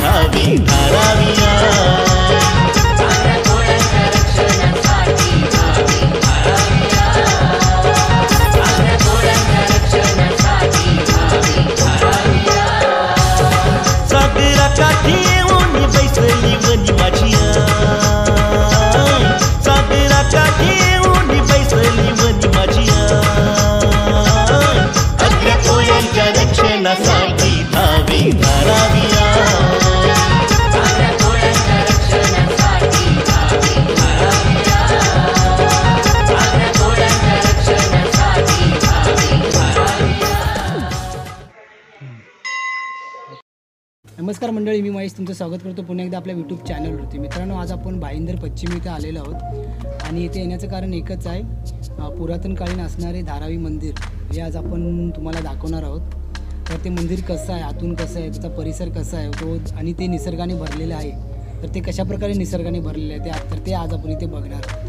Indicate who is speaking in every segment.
Speaker 1: धावी धाराविया सागरा काठी येऊन बैसली वनी माझी आई सागरा काठी येऊन बैसली वनी माझी आई अग्र कोळ्यांच्या रक्षणासाठी धावी धाराविया
Speaker 2: नमस्कार मंडळी, मी महेश तुमचं स्वागत करतो पुन्हा एकदा आपल्या यूट्यूब चॅनलवरती. मित्रांनो, आज आपण भाईंदर पश्चिम इथे आलेलो आहोत आणि इथे येण्याचं कारण एकच आहे, पुरातन कालीन असणारे धारावी मंदिर हे आज आपण तुम्हाला दाखवणार आहोत. तर ते मंदिर कसं आहे, आतून कसं आहे, त्याचा परिसर कसा आहे तो आणि ते निसर्गाने भरलेलं आहे. तर ते कशाप्रकारे निसर्गाने भरलेलं आहे ते आज आपण इथे बघणार आहोत.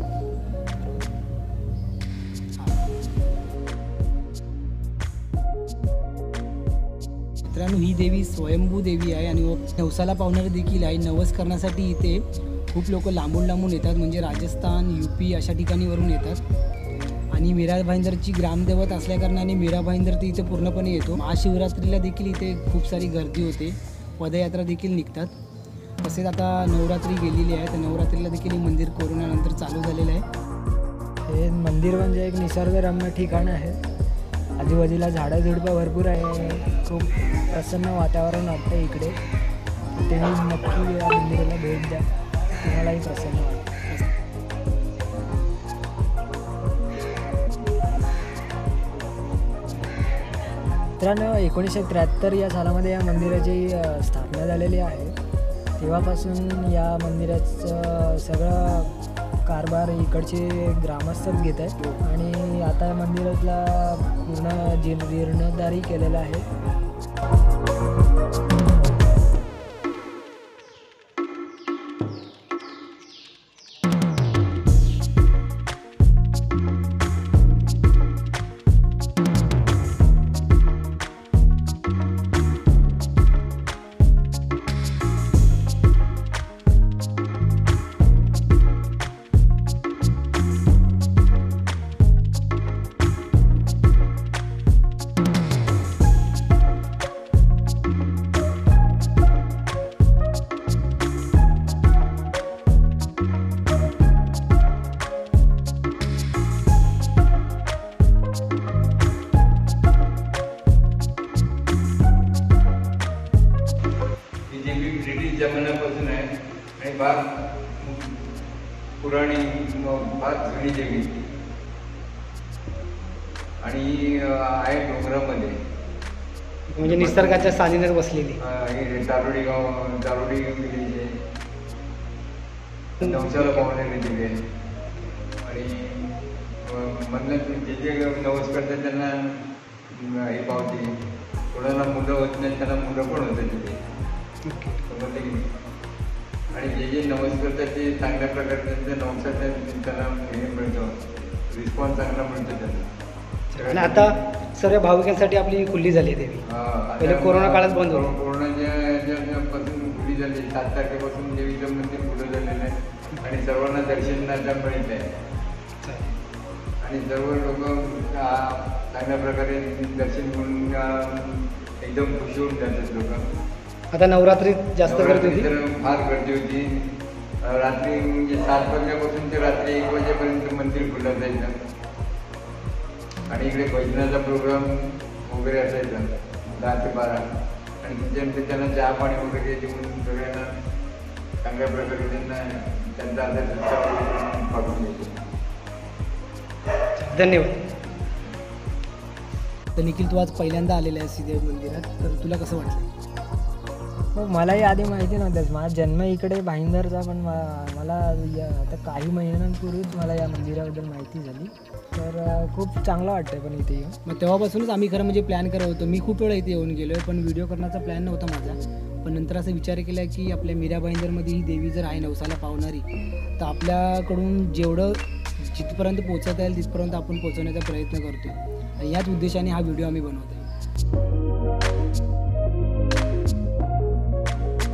Speaker 2: मित्रांनो, ही देवी स्वयंभू देवी आहे आणि नवसाला पावणारे देखील आहे. नवस करण्यासाठी इथे खूप लोक लांबून लांबून येतात, म्हणजे राजस्थान, UP अशा ठिकाणीवरून येतात. आणि मीरा भाईंदरची ग्रामदेवत असल्याकारणाने मीरा भाईंदर ते इथे पूर्णपणे येतो. महाशिवरात्रीला देखील इथे खूप सारी गर्दी होते, पदयात्रा देखील निघतात. तसेच आता नवरात्री गेलेली आहे, तर नवरात्रीला देखील हे मंदिर कोरोनानंतर चालू झालेलं आहे.
Speaker 3: हे मंदिर म्हणजे एक निसर्गरम्य ठिकाण आहे. आजूबाजूला झाडं-झुडपं भरपूर आहे. खूप प्रसन्न वातावरण वाटतं इकडे. तुम्ही नक्की या मंदिराला भेट द्या, तुम्हालाही प्रसन्न वाटेल. मित्रांनो, 1973 या सालामध्ये या मंदिराची स्थापना झालेली आहे. तेव्हापासून या मंदिराचं सगळं कारभार इकडचे ग्रामस्थच घेत आहेत आणि आता या मंदिरातला पूर्ण जीर्णोद्धारही केलेला आहे.
Speaker 4: ब्रिटिश जमान्यापासून आहे आणि फार पुराणी फार जुनी देवी आणि आहे डोंगरामध्ये,
Speaker 2: म्हणजे निसर्गाच्या सानिध्यात बसलेली.
Speaker 4: दारोडी विलेज आहे, नवसाला पावणारी देवी आहे. आणि म्हणलं जे जे नवस करतात त्यांना हे पावते. कोणाला मुलं होत नाही त्यांना मुलं पण होतात तिथे. आणि जे जे नवस करतात ते चांगल्या प्रकारे त्यांच्या नवसात त्यांना हे मिळतं, रिस्पॉन्स चांगला मिळतो त्यांना.
Speaker 2: आणि आता सर्व भाविकांसाठी आपली खुल्ली झाली देवी. पहिले कोरोना काळात बंद होती.
Speaker 4: कोरोनापासून खुली झाली. 7 तारखेपासून देवीचं मंदिर खुलं झालेलं आहे आणि सर्वांना दर्शनाला मिळत आहे. आणि सर्व लोक चांगल्या प्रकारे दर्शन घेऊन एकदम खुश होऊन जातात लोक.
Speaker 2: आता नवरात्रीत जास्त गर्दी होती,
Speaker 4: फार गर्दी होती. रात्री म्हणजे 7 वाजल्यापासून ते रात्री 1 वाजेपर्यंत मंदिर खुलं जायचं आणि इकडे भजनाचा प्रोग्राम वगैरे असायचा 10 ते 12. आणि त्याच्यानंतर त्यांना चहा पाणी वगैरे देऊन सगळ्यांना चांगल्या प्रकारे त्यांचा आदर पाठवून द्यायचे.
Speaker 2: धन्यवाद. तर निखिल, तू आज पहिल्यांदा आलेला आहे श्रीदेवी मंदिरात, तर तुला कसं वाटलं?
Speaker 3: हो, मलाही आधी माहिती नव्हतंच. माझा जन्म इकडे भाईंदरचा, पण मला आता काही महिन्यांपूर्वीच मला या मंदिराबद्दल माहिती झाली. तर खूप चांगलं वाटतं पण इथे येऊन.
Speaker 2: मग तेव्हापासूनच आम्ही खरं म्हणजे प्लॅन करत होतो. मी खूप वेळा इथे येऊन गेलो आहे, पण व्हिडिओ करण्याचा प्लॅन नव्हता माझा. पण नंतर असं विचार केला की आपल्या मीरा भाईंदरमध्ये ही देवी जर आहे नवसाला पावणारी, तर आपल्याकडून जेवढं जिथपर्यंत पोहोचता येईल तिथपर्यंत आपण पोहोचवण्याचा प्रयत्न करतो. याच उद्देशाने हा व्हिडिओ आम्ही बनवतो आहे.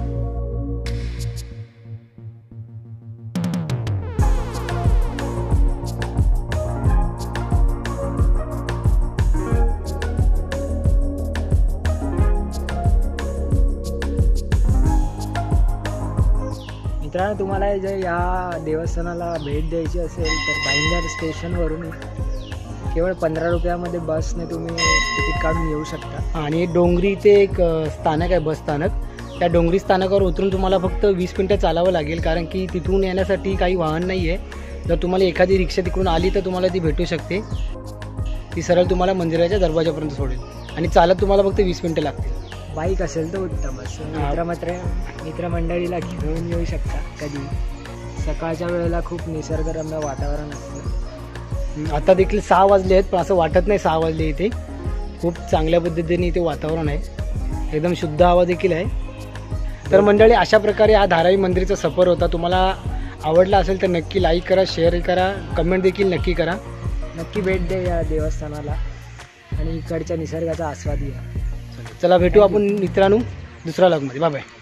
Speaker 3: मित्रांनो, तुम्हाला जर या देवस्थानाला भेट द्यायची असेल तर भाईंदर स्टेशनवरून केवळ 15 रुपयामध्ये बसने तुम्ही तिकीट काढून येऊ शकता.
Speaker 2: आणि डोंगरी इथे एक स्थानक आहे, बस स्थानक. त्या डोंगरी स्थानकावर उतरून तुम्हाला फक्त 20 मिनटं चालावं लागेल, कारण की तिथून येण्यासाठी काही वाहन नाही आहे. जर तुम्हाला एखादी रिक्षा तिकडून आली तर तुम्हाला ती भेटू शकते. ती सरळ तुम्हाला मंदिराच्या दरवाजापर्यंत सोडेल आणि चालत तुम्हाला फक्त 20 मिनटं लागतील.
Speaker 3: बाईक असेल तर उत्तमच. मित्रमंडळीला घेऊन येऊ शकता कधी. सकाळच्या वेळेला खूप निसर्गरम्य वातावरण असतं.
Speaker 2: आता देखील 6 वाजले आहेत, पण असं वाटत नाही 6 वाजले. इथे खूप चांगल्या पद्धतीने इथे वातावरण आहे, एकदम शुद्ध हवा देखील आहे. तर मंडळी, अशा प्रकारे हा धारावी मंदिरचा सफर होता. तुम्हाला आवडला असेल तर नक्की लाईक करा, शेअर करा, कमेंट देखील नक्की करा.
Speaker 3: नक्की भेट द्या या देवस्थानाला आणि इकडच्या निसर्गाचा आस्वाद घ्या.
Speaker 2: चला भेटू आपण मित्रांनो दुसऱ्या व्लॉगमध्ये. Bye bye.